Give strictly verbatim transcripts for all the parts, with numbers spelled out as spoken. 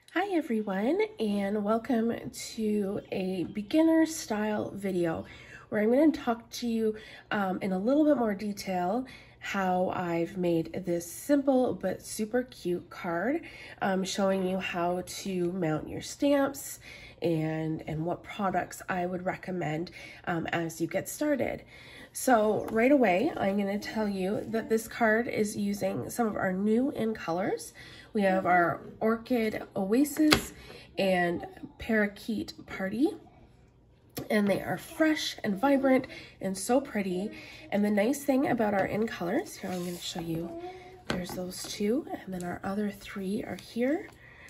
Hi everyone, and welcome to a beginner style video where I'm going to talk to you um, in a little bit more detail how I've made this simple but super cute card, um, showing you how to mount your stamps and and what products I would recommend um, as you get started. So right away, I'm going to tell you that this card is using some of our new in colors. We have our Orchid Oasis and Parakeet Party, and they are fresh and vibrant and so pretty. And the nice thing about our in colors, here I'm going to show you, there's those two, and then our other three are here.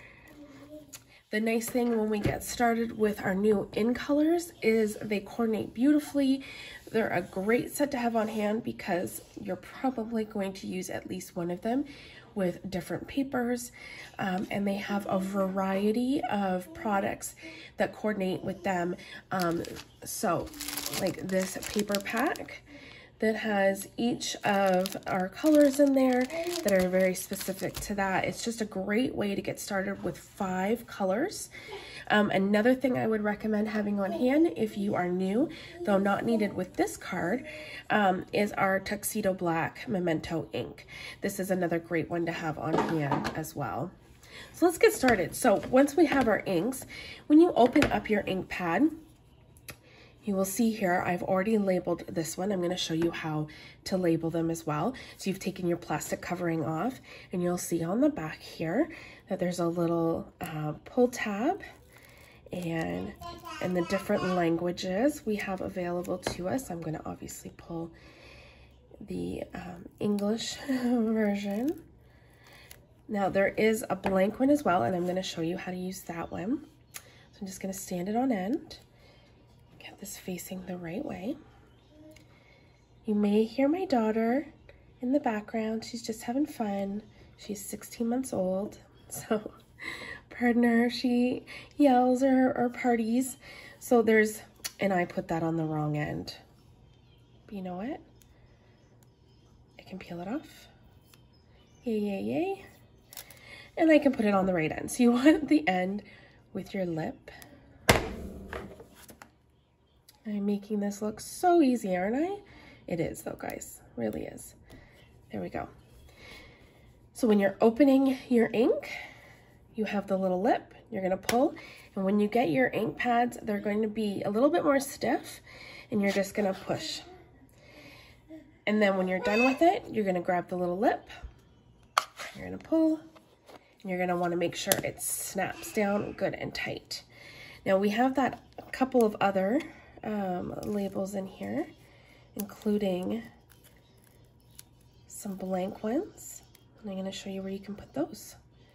The nice thing when we get started with our new in colors is they coordinate beautifully. They're a great set to have on hand because you're probably going to use at least one of them with different papers, um, and they have a variety of products that coordinate with them. Um, so like this paper pack that has each of our colors in there that are very specific to that. It's just a great way to get started with five colors. Um, another thing I would recommend having on hand if you are new, though not needed with this card, um, is our Tuxedo Black Memento ink. This is another great one to have on hand as well. So let's get started. So once we have our inks, when you open up your ink pad, you will see here, I've already labeled this one. I'm going to show you how to label them as well. So you've taken your plastic covering off, and you'll see on the back here that there's a little uh, pull tab, and and the different languages we have available to us. I'm going to obviously pull the um, English version. Now there is a blank one as well, and I'm going to show you how to use that one. So I'm just going to stand it on end. Get this facing the right way. You may hear my daughter in the background. She's just having fun. She's sixteen months old, so pardon her. She yells or, or parties. So there's, and I put that on the wrong end. But you know what? I can peel it off. Yay, yay, yay. And I can put it on the right end. So you want the end with your lip. I'm making this look so easy, aren't I? It is though, guys, it really is. There we go. So when you're opening your ink, you have the little lip, you're gonna pull, and when you get your ink pads, they're going to be a little bit more stiff, and you're just gonna push. And then when you're done with it, you're gonna grab the little lip, you're gonna pull, and you're gonna wanna make sure it snaps down good and tight. Now we have that couple of other Um, labels in here, including some blank ones, and I'm going to show you where you can put those.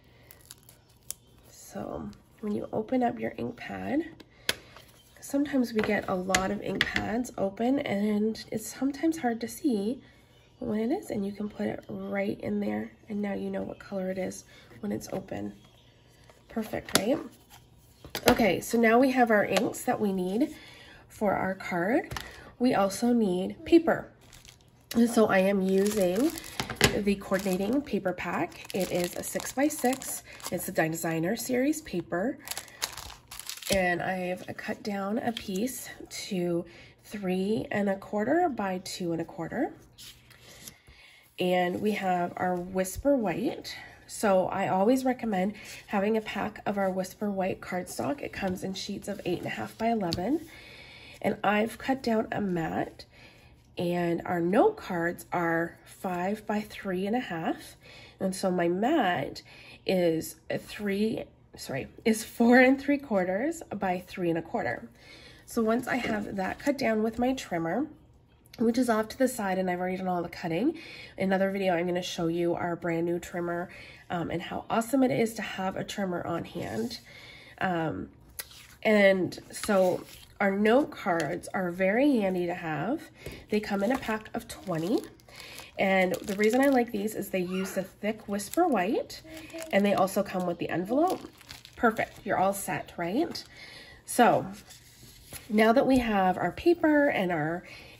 So when you open up your ink pad, sometimes we get a lot of ink pads open and it's sometimes hard to see when it is, and you can put it right in there, and now you know what color it is when it's open. Perfect, right? Okay, so now we have our inks that we need for our card. We also need paper. And so I am using the coordinating paper pack. It is a six by six. It's the Designer Series paper. And I've cut down a piece to three and a quarter by two and a quarter. And we have our Whisper White. So I always recommend having a pack of our Whisper White cardstock. It comes in sheets of eight and a half by eleven. And I've cut down a mat, and our note cards are five by three and a half. And so my mat is a three, sorry, is four and three quarters by three and a quarter. So once I have that cut down with my trimmer, which is off to the side, and I've already done all the cutting. In another video, I'm going to show you our brand new trimmer um, and how awesome it is to have a trimmer on hand. Um, and so our note cards are very handy to have. They come in a pack of twenty. And the reason I like these is they use the thick Whisper White, and they also come with the envelope. Perfect, you're all set, right? So now that we have our paper and our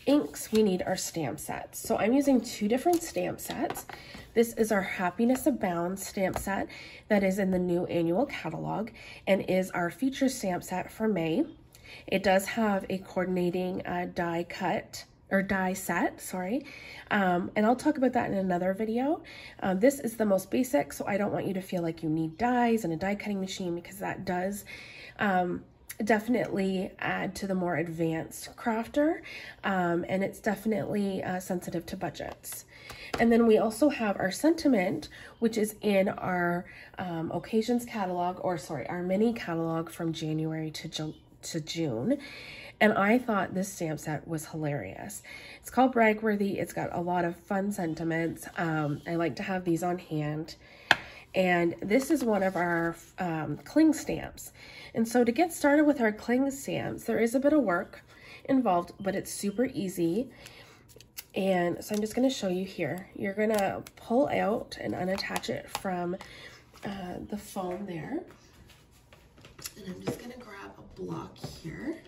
inks, we need our stamp sets. So I'm using two different stamp sets. This is our Happiness Abounds stamp set that is in the new annual catalog and is our feature stamp set for May. It does have a coordinating uh, die cut or die set, sorry. Um, and I'll talk about that in another video. Um, this is the most basic, so I don't want you to feel like you need dies and a die cutting machine, because that does um, definitely add to the more advanced crafter. Um, and it's definitely uh, sensitive to budgets. And then we also have our Sentiment, which is in our um, occasions catalog, or sorry, our mini catalog from January to, Ju to June. And I thought this stamp set was hilarious. It's called Bragworthy. It's got a lot of fun sentiments. Um, I like to have these on hand. And this is one of our um, cling stamps. And so to get started with our cling stamps, there is a bit of work involved, but it's super easy. And so I'm just going to show you here. You're going to pull out and unattach it from uh, the foam there. And I'm just going to grab a block here.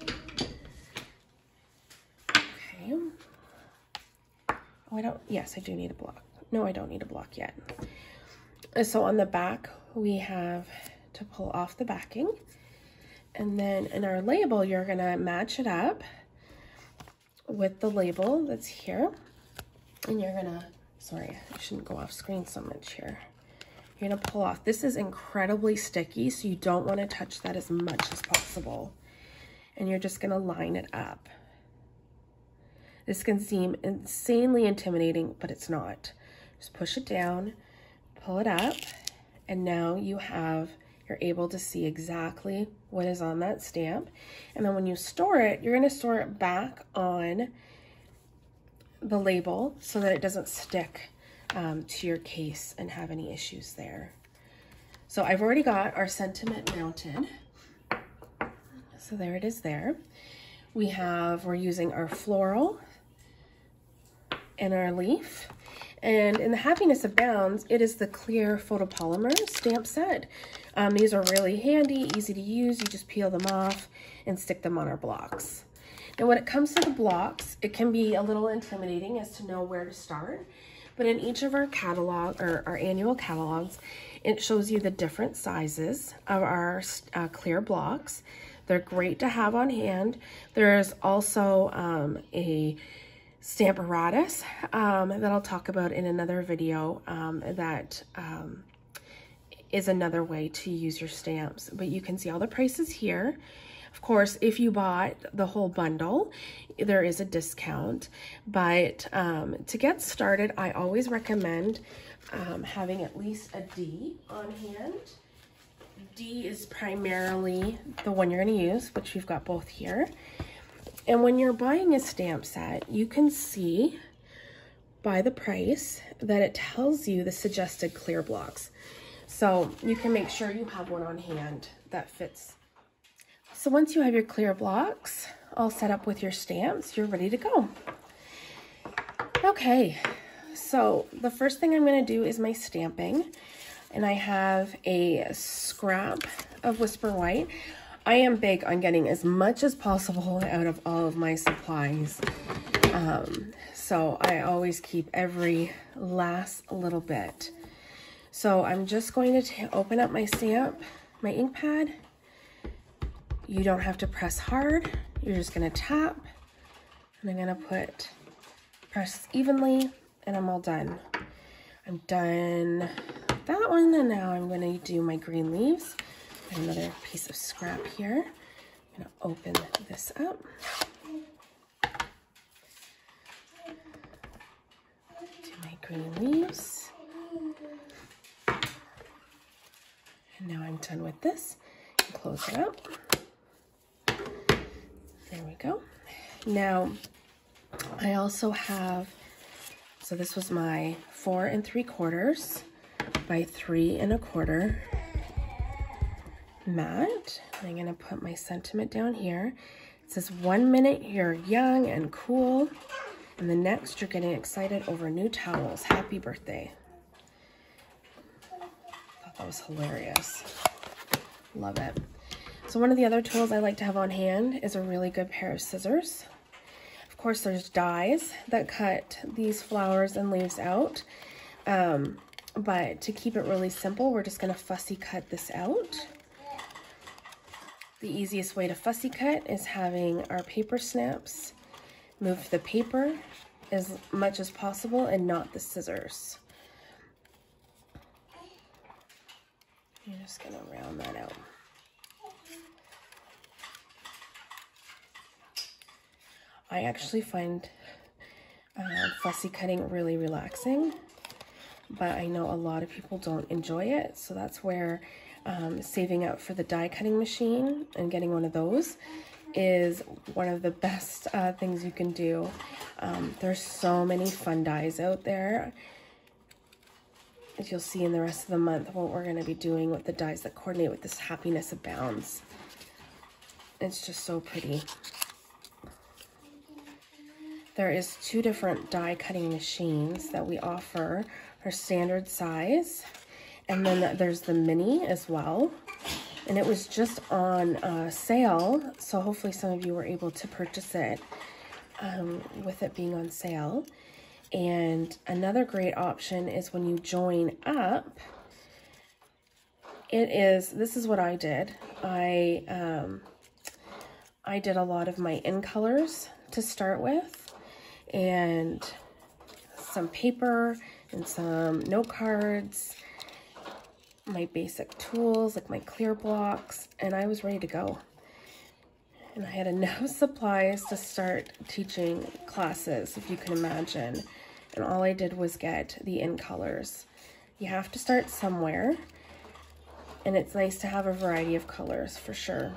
Okay. Oh, I don't, yes, I do need a block. No, I don't need a block yet. So on the back, we have to pull off the backing. And then in our label, you're going to match it up with the label that's here. And you're going to, sorry, I shouldn't go off screen so much here. You're going to pull off. This is incredibly sticky, so you don't want to touch that as much as possible. And you're just going to line it up. This can seem insanely intimidating, but it's not. Just push it down, pull it up, and now you have, you're able to see exactly what is on that stamp. And then when you store it, you're going to store it back on the label so that it doesn't stick um, to your case and have any issues there. So I've already got our Sentiment mounted. So there it is there. We have, we're using our floral and our leaf. And in the Happiness Abounds, it is the clear photopolymer stamp set. Um, these are really handy, easy to use. You just peel them off and stick them on our blocks. And when it comes to the blocks, it can be a little intimidating as to know where to start. But in each of our catalog, or our annual catalogs, it shows you the different sizes of our uh, clear blocks. They're great to have on hand. There's also um, a Stamparatus um, that I'll talk about in another video um, that um, is another way to use your stamps. But you can see all the prices here. Of course, if you bought the whole bundle, there is a discount. But um, to get started, I always recommend um, having at least a D on hand. D is primarily the one you're going to use, which we've got both here. And when you're buying a stamp set, you can see by the price that it tells you the suggested clear blocks. So you can make sure you have one on hand that fits. So once you have your clear blocks all set up with your stamps, you're ready to go. Okay, so the first thing I'm going to do is my stamping. And I have a scrap of Whisper White. I am big on getting as much as possible out of all of my supplies. Um, so I always keep every last little bit. So I'm just going to open up my stamp, my ink pad. You don't have to press hard. You're just going to tap. And I'm going to put, press evenly, and I'm all done. I'm done with that one, and now I'm going to do my green leaves. Another piece of scrap here. I'm going to open this up. Do my green leaves. And now I'm done with this. And close it up. There we go. Now, I also have, so this was my four and three quarters by three and a quarter mat. I'm going to put my sentiment down here. It says one minute you're young and cool, and the next you're getting excited over new towels. Happy birthday. I thought that was hilarious. Love it. So one of the other tools I like to have on hand is a really good pair of scissors. course, there's dies that cut these flowers and leaves out. Um, but to keep it really simple, we're just going to fussy cut this out. The easiest way to fussy cut is having our paper snips move the paper as much as possible and not the scissors. I'm just going to round that out. I actually find uh, fussy cutting really relaxing, but I know a lot of people don't enjoy it, so that's where um, saving up for the die cutting machine and getting one of those is one of the best uh, things you can do. Um, there's so many fun dies out there. As you'll see in the rest of the month what we're going to be doing with the dies that coordinate with this Happiness Abounds. It's just so pretty. There is two different die cutting machines that we offer, our standard size, and then there's the mini as well. And it was just on uh, sale, so hopefully some of you were able to purchase it um, with it being on sale. And another great option is when you join up, it is, this is what I did. I, um, I did a lot of my in colors to start with, and some paper and some note cards, my basic tools like my clear blocks, and I was ready to go. And I had enough supplies to start teaching classes, if you can imagine. And all I did was get the in colors. You have to start somewhere, and it's nice to have a variety of colors for sure.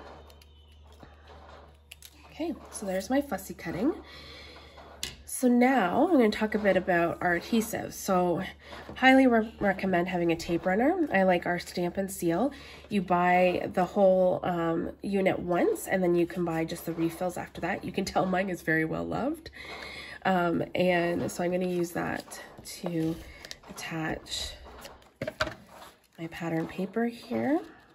Okay, so there's my fussy cutting. So now I'm going to talk a bit about our adhesives. So highly re recommend having a tape runner. I like our Stamp and Seal. You buy the whole um, unit once, and then you can buy just the refills after that. You can tell mine is very well loved. Um, and so I'm going to use that to attach my pattern paper here.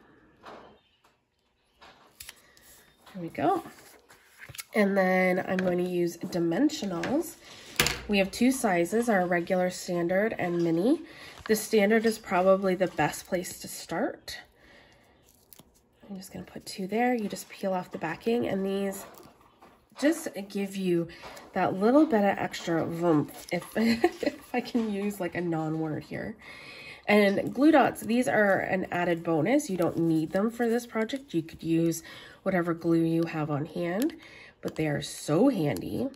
There we go. And then I'm going to use dimensionals. We have two sizes, our regular standard and mini. The standard is probably the best place to start. I'm just going to put two there. You just peel off the backing, and these just give you that little bit of extra oomph, if, if I can use like a non-word here. And glue dots, these are an added bonus. You don't need them for this project. You could use whatever glue you have on hand, but they are so handy.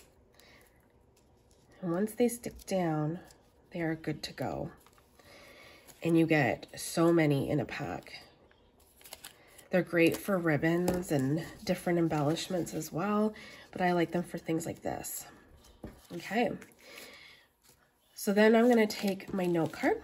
And once they stick down, they are good to go. And you get so many in a pack. They're great for ribbons and different embellishments as well, but I like them for things like this. Okay. So then I'm going to take my note card,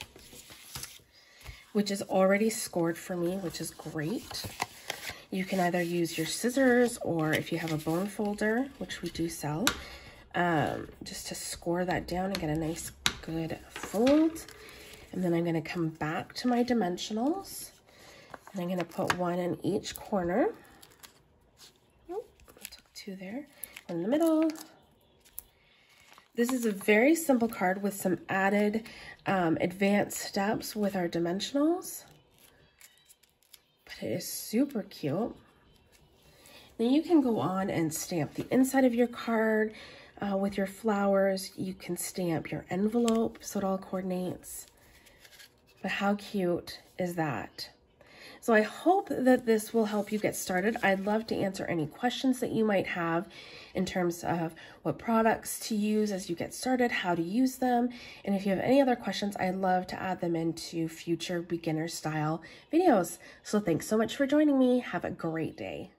which is already scored for me, which is great. You can either use your scissors, or if you have a bone folder, which we do sell, um, just to score that down and get a nice good fold. And then I'm going to come back to my dimensionals, and I'm going to put one in each corner. Oh, I took two there. One in the middle. This is a very simple card with some added um, advanced steps with our dimensionals. But it is super cute. Then you can go on and stamp the inside of your card uh, with your flowers. You can stamp your envelope so it all coordinates. But how cute is that? So I hope that this will help you get started. I'd love to answer any questions that you might have in terms of what products to use as you get started, how to use them. And if you have any other questions, I'd love to add them into future beginner style videos. So thanks so much for joining me. Have a great day.